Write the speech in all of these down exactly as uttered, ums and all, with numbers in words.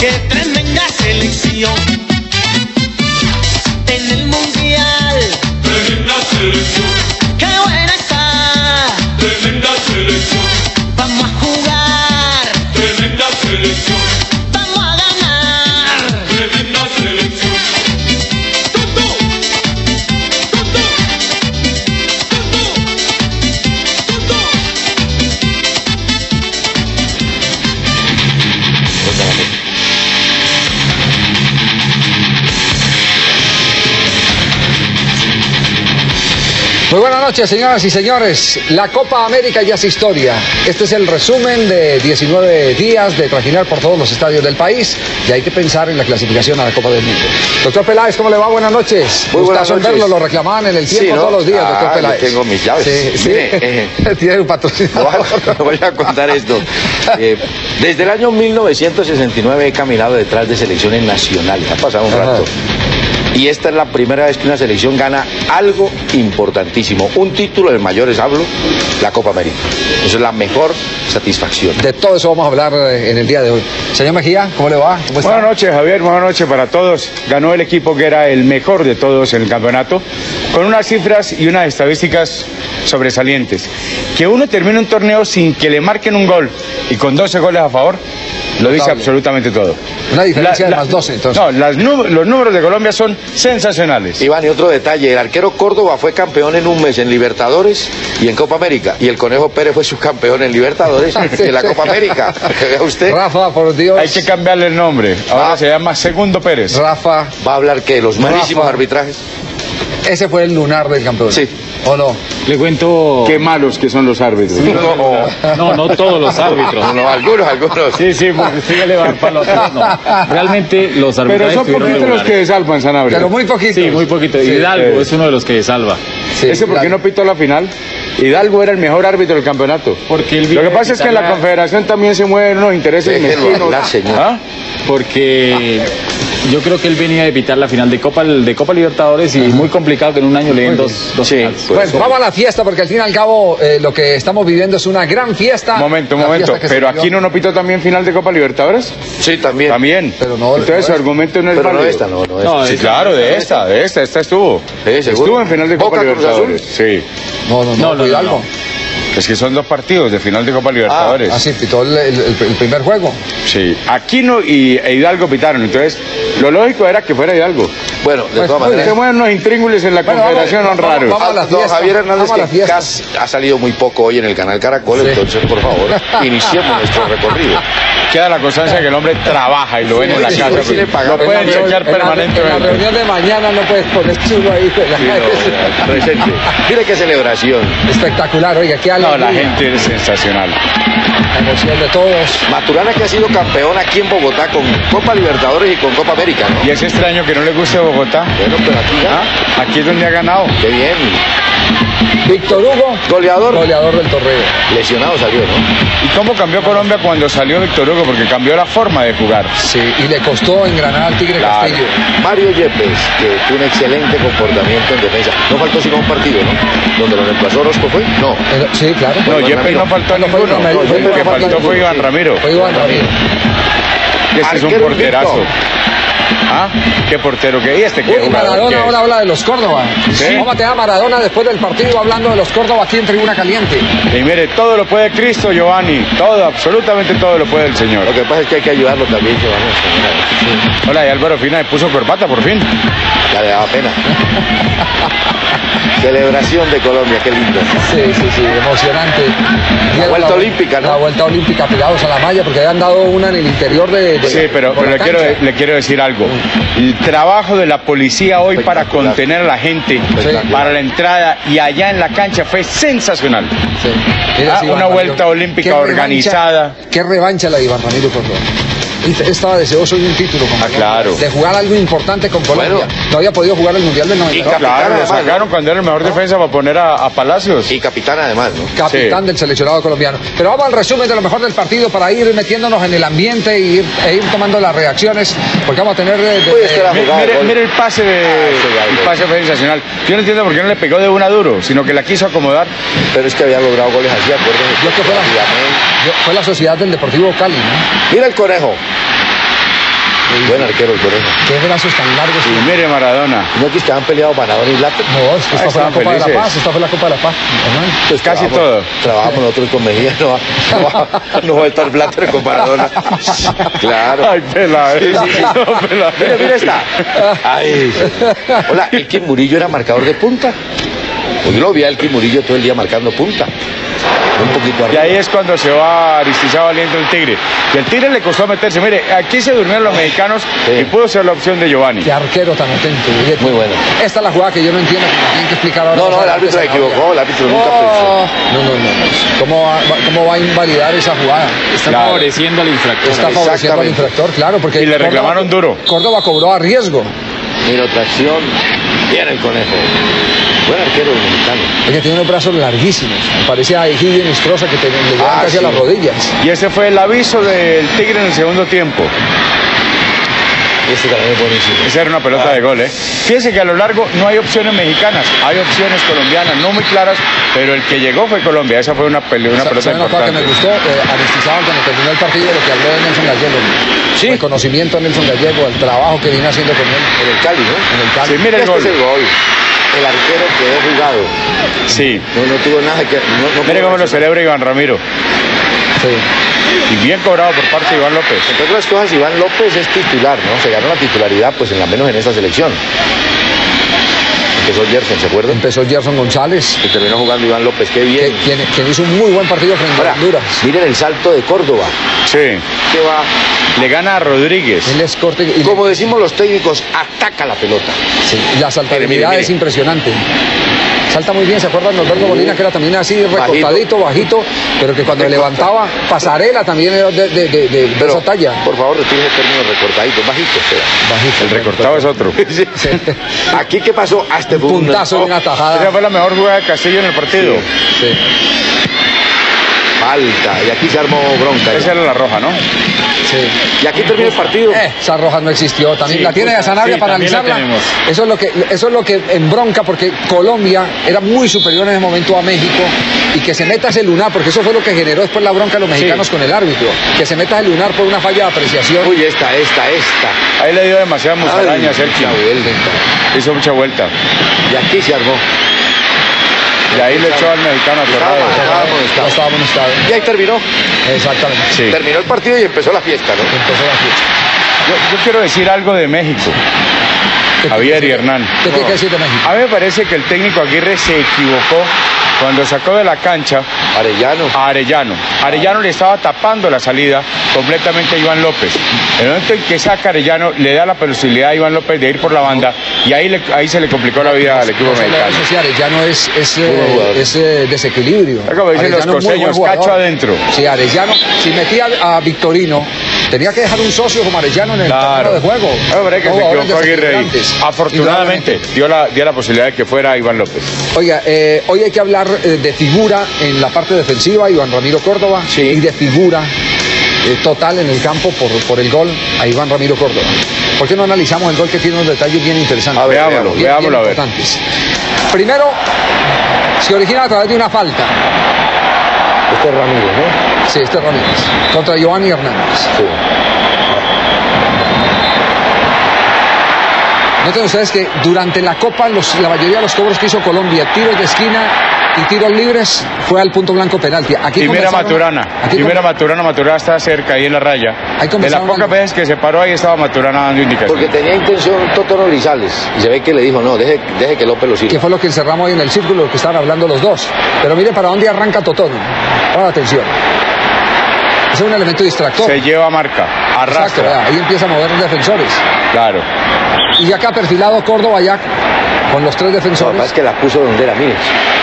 Qué tremenda selección en el mundial. Tremenda selección. Qué buena está. Tremenda selección. Vamos a jugar. Tremenda selección. Vamos a ganar. Tremenda selección. ¡Tutu! ¡Tutu! ¡Tutu! ¡Tutu! Muy buenas noches, señoras y señores. La Copa América ya es historia. Este es el resumen de diecinueve días de trajinar por todos los estadios del país y hay que pensar en la clasificación a la Copa del Mundo. Doctor Peláez, ¿cómo le va? Buenas noches. Muy buenas Gustazo en noches. verlo, lo reclamaban en el tiempo, Sí, ¿no? todos los días, Ah, doctor Peláez. yo tengo mis llaves. Sí, sí. Mire, eh, Tiene un patrocinador. voy, voy a contar esto. Eh, desde el año mil novecientos sesenta y nueve he caminado detrás de selecciones nacionales. Ha pasado un Ajá. rato. Y esta es la primera vez que una selección gana algo importantísimo. Un título de mayores, hablo, la Copa América. Eso es la mejor satisfacción. De todo eso vamos a hablar eh, en el día de hoy. Señor Mejía, ¿cómo le va? ¿Cómo está? Buenas noches, Javier, buenas noches para todos. Ganó el equipo que era el mejor de todos en el campeonato, con unas cifras y unas estadísticas sobresalientes. Que uno termine un torneo sin que le marquen un gol y con doce goles a favor, lo dice Notable. absolutamente todo. Una diferencia La- de la- más doce, entonces. No, las nu- los números de Colombia son sensacionales. Iván, y otro detalle, el arquero Córdoba fue campeón en un mes en Libertadores y en Copa América. Y el Conejo Pérez fue subcampeón en Libertadores y en la Copa América. Que vea usted, Rafa, por Dios. Hay que cambiarle el nombre. Ahora Ah. se llama Segundo Pérez. Rafa, va a hablar que los malísimos Rafa. arbitrajes. ese fue el lunar del campeón. Sí. ¿O no? Le cuento... Qué malos que son los árbitros. No, No, no todos los árbitros. no, no, algunos, algunos. Sí, sí, porque Síguele dar palo a otros, no. Realmente los pero arbitrajes son estuvieron poquitos los regulares. que desalpan, Sanabria. Pero muy poquito. Sí, muy poquito. Sí, Hidalgo eh. es uno de los que salva. Sí, ¿Ese por qué claro. no pitó la final? Hidalgo era el mejor árbitro del campeonato. Porque él Lo vino que a pasa es que en la quitar la- Confederación también se mueven unos intereses Déjelo mezquinos. hablar, señor. ¿Ah? Porque yo creo que él venía a evitar la final de Copa, de Copa Libertadores y muy complicado que en un año le den dos, dos Sí, finales. pues. Bueno, vamos a la fiesta porque al fin y al cabo eh, lo que estamos viviendo es una gran fiesta. Momento, La momento. fiesta que se ¿Pero vivió. aquí no no pitó también final de Copa Libertadores? Sí, también. También. Pero no, Entonces no su es- argumento no es Pero no válido. esta, no, no No, esta. Sí, es- claro, de esta, de esta, esta estuvo. Sí, seguro. Estuvo en final de Copa ¿Boca Cruz Libertadores. Sí. No, no, no, No, no, fue no, Hidalgo. Es que son dos partidos de final de Copa Libertadores. Ah, sí, pitó el, el- el- el primer juego. Sí. Aquino y e Hidalgo pitaron. Entonces, lo lógico era que fuera Hidalgo. Bueno, de Pues, todas muy maneras. Se mueven unos intríngulis en la Bueno, Confederación, vamos, son raros. vamos a la Ah, don fiesta, Javier Hernández, vamos a la que fiesta. casi ha salido muy poco hoy en el canal Caracol, Sí. entonces, por favor, iniciemos nuestro recorrido. Queda la constancia que el hombre trabaja y lo ven en la Sí, casa. hoy sí le Lo pagaron. pueden En la- chequear En la- En la permanentemente. reunión de mañana no puedes poner chulo ahí. la- Sí, no, presente. Mire qué celebración. Espectacular, oiga, qué No, alegría. la gente es sensacional. La emoción de todos. Maturana, que ha sido campeón aquí en Bogotá con Copa Libertadores y con Copa América, ¿no? Y es extraño que no le guste Bogotá. Bueno, pero aquí ya. ¿Ah? Aquí es donde ha ganado. Qué bien. Víctor Hugo, Goleador. goleador del torneo. Lesionado salió, ¿no? ¿Y cómo cambió Colombia cuando salió Víctor Hugo? Porque cambió la forma de jugar. Sí, y le costó engranar al Tigre Claro. Castillo. Mario Yepes, que tuvo un excelente comportamiento en defensa. No faltó sino un partido, ¿no? Donde lo reemplazó Orozco, ¿fue? No. Eh, Sí, claro. No, Iván Yepes Ramiro. no faltó a No, fue ninguno. Iván Ramiro, No, fue el que Iván faltó Ramiro, fue Iván sí. Ramiro. Fue Iván Ramiro. Este es un Arquero porterazo. invicto. ¿Ah? ¿Qué portero que? ¿Y este qué Uy, jugador Maradona que ahora es? habla de los Córdoba. ¿Sí? ¿Cómo te da Maradona después del partido hablando de los Córdoba aquí en Tribuna Caliente? Y mire, todo lo puede Cristo, Giovanni. Todo, absolutamente todo lo puede el Señor. Lo que pasa es que hay que ayudarlo también, Giovanni. Hola, y Álvaro Fina le puso corbata por fin. Ya le daba pena. Celebración de Colombia, qué lindo. Sí, sí, sí, emocionante. Dieron vuelta olímpica, ¿no? La vuelta olímpica pegados a la malla porque habían dado una en el interior de... de- Sí, pero, por pero la le, quiero, cancha. le quiero decir algo. El trabajo de la policía hoy para Espectacular. contener a la gente, Espectacular. para la entrada y allá en la cancha fue sensacional. Sí. Mira, Ah, sí, una Iván vuelta Ramiro. olímpica Qué revancha- organizada. Qué revancha la de Iván Ramiro Córdoba. Él estaba deseoso de un título con Ah, Colombia, claro. de jugar algo importante con Colombia. Bueno. No había podido jugar el Mundial del noventa y dos. capitán Claro, lo además, ¿no? sacaron cuando era el mejor defensa para poner a, a Palacios. Y capitán además, ¿no? Capitán Sí. del seleccionado colombiano. Pero vamos al resumen de lo mejor del partido para ir metiéndonos en el ambiente e ir, e ir tomando las reacciones, porque vamos a tener... de- de- Uy, es que la Mi- jugada de Mire, gol. mire el pase de Ah, ese ya, el ya. pase fue sensacional. Yo no entiendo por qué no le pegó de una duro, sino que la quiso acomodar. Pero es que había logrado goles así, acuérdense. Yo creo que fue la, Rápidamente. yo- fue la sociedad del Deportivo Cali, ¿no? Mira el Conejo. Buen arquero el Conejo. Qué brazos tan largos. Y mire Maradona. ¿No que estaban peleados Maradona y Blatter? No, es que esta Ah, fue la estaban Copa de la felices. Paz, esta fue la Copa de la Paz, hermano. Pues Casi trabajamos- todo. Trabajamos nosotros con Mejía, no va, no va, no va a estar Blatter con Maradona. Claro. Ay, pela, Sí, sí, sí. no, pela. Mira, mira esta. Ay. Hola, ¿Elkin Murillo era marcador de punta? Pues yo lo vi a Elkin Murillo todo el día marcando punta. Un poquito Y arriba. ahí es cuando se va Aristizábal valiendo el Tigre. Y el Tigre le costó meterse. Mire, aquí se durmieron los mexicanos Sí. y pudo ser la opción de Giovanni. Qué arquero tan atento. Oye, Muy bueno. Esta es la jugada que yo no entiendo, que me tienen que explicar ahora. No, no, más el adelante, árbitro se Sanabria. equivocó, el árbitro nunca No, pensó. no, no, no. ¿Cómo va, va- cómo va a invalidar esa jugada? Está Claro. favoreciendo al infractor. Está favoreciendo al Exactamente. infractor, claro, porque Y le Córdoba- reclamaron duro. Córdoba cobró a riesgo. Mira otra acción. Bien el Conejo. Buen arquero el mexicano. Es que tiene unos brazos larguísimos. Parece a Egidio Nostroza que te, le llegan Ah, casi sí. a las rodillas. Y ese fue el aviso del Tigre en el segundo tiempo. Este también es buenísimo. Esa era una pelota de gol, ¿eh? Fíjense que a lo largo no hay opciones mexicanas, hay opciones colombianas, no muy claras, pero el que llegó fue Colombia. Esa fue una, pele- una Sa- pelota ¿Saben una cosa que me importante. gustó? Eh, Aristizábal, cuando terminó el partido, lo que habló de Nelson Gallego. Sí. Reconocimiento a Nelson Gallego, al trabajo que viene haciendo con él En el Cali, ¿no? en el Cali. Sí, mire el Este gol. es el gol. El arquero quedó jugado. Sí. No, no tuvo nada que... No, no Mire pudo cómo lo reaccionar. celebra Iván Ramiro. Sí. Y bien cobrado por parte de Iván López. Entre otras cosas, Iván López es titular, ¿no? Se ganó la titularidad, pues en la menos en esta selección. Empezó Gerson, ¿se acuerdan? Empezó Gerson González, Y terminó jugando Iván López, qué que- bien. quien, quien hizo un muy buen partido frente Ahora, a Honduras. miren el salto de Córdoba. Sí. Que va, Le gana a Rodríguez. Él es corte y como decimos los técnicos, ataca la pelota. sí, la saltabilidad Mire, mire, mire. es impresionante. Salta muy bien, ¿se acuerdan? Norberto Molina, que era también así recortadito, bajito, pero que cuando levantaba pasarela también era de, de, de, de Pero, esa talla. por favor, retire el término recortadito, bajito, espera. Bajito. El recortado es otro. Sí. Aquí, ¿qué pasó? Ah, este fue un- Puntazo de una tajada. Esa fue la mejor jugada de Castillo en el partido. Sí. Falta, y aquí se armó bronca. Esa era la roja, ¿no? Sí. Y aquí termina el partido. Eh, esa roja no existió. También Sí, la tiene justa. Sanabria Sí, para también la analizarla. tenemos. Eso es lo que eso es lo que embronca porque Colombia era muy superior en ese momento a México y que se meta ese lunar, porque eso fue lo que generó después la bronca de los mexicanos con el árbitro, que se meta ese lunar por una falla de apreciación. Uy, esta, esta, esta. Ahí le dio demasiada musaraña a Ay, Sergio. mucha vuelta. Hizo mucha vuelta. Y aquí se armó. Y ahí le echó al mexicano atorado. Estaba- estaba No amonestado. estaba amonestado. Y ahí terminó. Exactamente. Sí. Terminó el partido y empezó la fiesta, ¿no? Empezó la fiesta. Yo, yo quiero decir algo de México. ¿Qué Javier tiene y que decir- Hernán. ¿Qué tiene que decir de México? A mí me parece que el técnico Aguirre se equivocó cuando sacó de la cancha Arellano. a Arellano. Arellano le estaba tapando la salida completamente a Iván López. En el momento en que saca a Arellano, le da la posibilidad a Iván López de ir por la banda y ahí, le- ahí se le complicó la vida al equipo No solo mexicano. eso, sí, Arellano es, es, eh, Buen jugador. es, eh, desequilibrio. Es como dicen los Arellano es muy buen costeños, jugador. cacho adentro. Sí, Arellano, si metía a Victorino, tenía que dejar un socio como Arellano en el Claro. terreno de juego. A mí me parece que No, se jugadores equivocó Aguirre ahí. desequilibrantes. Afortunadamente dio la, dio la posibilidad de que fuera Iván López. Oiga, eh, hoy hay que hablar eh, de figura en la parte defensiva, Iván Ramiro Córdoba, Sí. y de figura eh, total en el campo por, por el gol a Iván Ramiro Córdoba. ¿Por qué no analizamos el gol que tiene unos detalles bien interesantes? A ver, Veámoslo, Bien- veámoslo bien a ver. importantes. Primero, se origina a través de una falta. Este es Ramírez, ¿no? Sí, este es Ramírez, contra Giovanni Hernández. Sí. Noten ustedes que durante la Copa los- la mayoría de los cobros que hizo Colombia, tiros de esquina y tiros libres, fue al punto blanco penalti. Aquí Y mira conversaron- Maturana, aquí y mira con- Maturana, Maturana está cerca ahí en la raya. Ahí De las conversaron pocas algo. veces que se paró ahí estaba Maturana dando indicaciones. Porque tenía intención Totoro Grisales. Y se ve que le dijo, no, deje, deje que López lo que sirva. fue lo que encerramos ahí en el círculo, lo que estaban hablando los dos. Pero mire para dónde arranca Totono. Pongan atención. Ese es un elemento distractor. Se lleva marca, Exacto, arrastra. vea, ahí empieza a mover los defensores. Claro. Y acá perfilado Córdoba ya con los tres Lo que defensores. pasa es que la puso donde era, miren.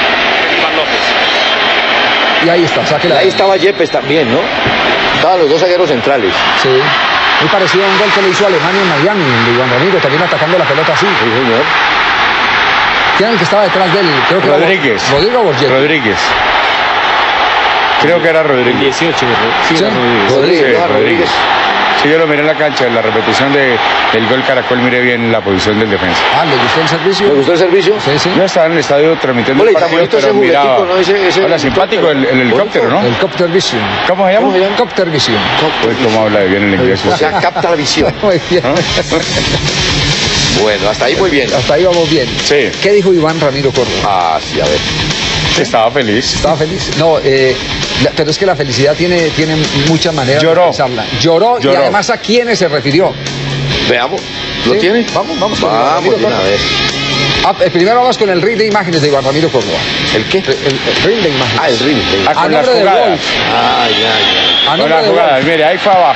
Y ahí está, Y sáquela. ahí estaba Yepes también, ¿no? Estaban los dos zagueros centrales. Sí. Muy parecido a un gol que le hizo Alemania en Miami, el de Iván Ramiro, también atacando la pelota así. Sí, señor. ¿Quién era el que estaba detrás de él? Creo que era Rodríguez. Rodrigo Borget. Rodríguez. Creo que era Rodríguez. dieciocho, ¿verdad? Sí, Sí. era Rodríguez. Rodríguez, Sí, ¿no? Rodríguez. Sí, yo lo miré en la cancha, en la repetición de, del gol Caracol, miré bien la posición del defensa. Ah, ¿le gustó el servicio? ¿Le gustó el servicio? Sí, sí. Yo estaba en el estadio transmitiendo Hola, el y tan partido, bonito ese pero juguetico, miraba. ¿no? Ese- ese Hola, simpático el, el helicóptero, ¿no? El Copter Vision. ¿Cómo se llama? ¿Cómo se llama? Copter Vision. Pues cómo habla de bien el inglés. O sea, capta la visión. Muy bien. Bueno, hasta ahí muy bien. Hasta ahí vamos bien. Sí. ¿Qué dijo Iván Ramiro Córdoba? Ah, sí, a ver. Estaba feliz. ¿Estaba feliz? No, eh, la- pero es que la felicidad tiene, tiene muchas maneras Lloró. de expresarla. Lloró, y Lloró. además a quiénes se refirió. Veamos. ¿Lo Sí, tiene? vamos, vamos con Vamos, Ramiro de una Córdoba. vez. Ah, eh, primero vamos con el reel de imágenes de Iván Ramiro Córdoba. ¿El qué? El, el reel de imágenes. Ah, el ring. Ah, A con las nombre de jugadas. Wolf. Ah, ya, ya. A Con nombre las de jugadas, Wolf. mire, ahí fue abajo.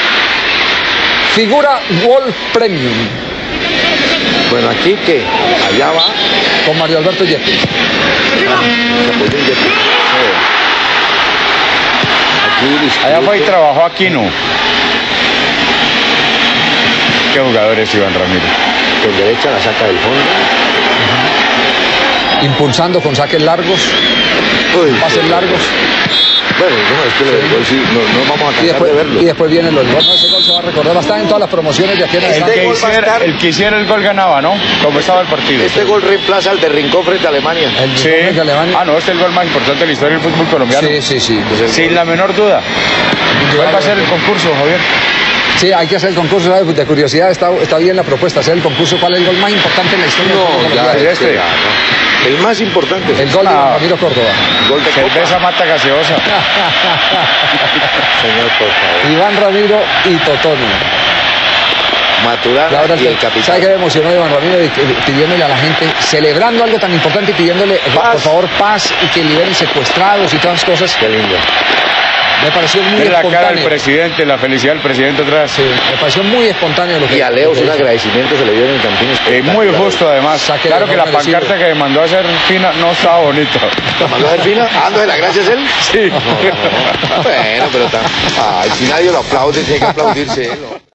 Figura Wolf Premium Bueno, aquí qué. Allá va. con Mario Alberto Yepes. Se apoyó un jet. Aquí discute. Allá fue y trabajó Aquino. Qué jugador es Iván Ramiro. Con derecha la saca del fondo. Impulsando con saques largos, Uy, pases qué- largos. Bueno, no, es que lo del gol sí, no, no vamos a Y cansar después, de verlo. y después vienen los goles. No, ese gol se va a recordar. Va a estar en todas las promociones de aquí en El adelante. Este que, gol va a hiciera, estar- el que hiciera el gol ganaba, ¿no? Como estaba el partido. Este gol reemplaza al de Rincón frente a Alemania. El Sí. gol de Alemania. Ah, no, este es el gol más importante de la historia del fútbol colombiano. Sí, sí, sí. Sin la menor duda. ¿Cuál va a ser el concurso, Javier? Sí, hay que hacer el concurso, ¿sabes? De curiosidad está, está bien la propuesta, hacer el concurso. ¿Cuál es el gol más importante en la historia? del fútbol No, ya, colombiano? este, ya, no. El más importante. El gol de Ah. Ramiro Córdoba. Gol de Copa. Cerveza mata gaseosa. Señor, por favor. Iván Ramiro y Totoni. Maturana La verdad y el es que, ¿sabe capitán. qué me emocionó Iván Ramiro? Y que- pidiéndole a la gente, celebrando algo tan importante y pidiéndole, eh, Paz. por favor, paz y que liberen secuestrados y todas las cosas. Qué lindo. Me pareció muy Mira la cara del espontáneo. presidente, la felicidad del presidente atrás. Sí, me pareció muy espontáneo lo que Y a Leo lo que un hizo. agradecimiento se le dio en el Campín. Eh, muy justo además. Saque Claro de que la gol merecido. pancarta que mandó a hacer Fina no estaba bonita. ¿Lo mandó a hacer fina? Ah, no, de la gracia es él. Sí. No, no, no. Bueno, pero tan... Ay, si nadie lo aplaude, tiene que aplaudirse él. ¿no?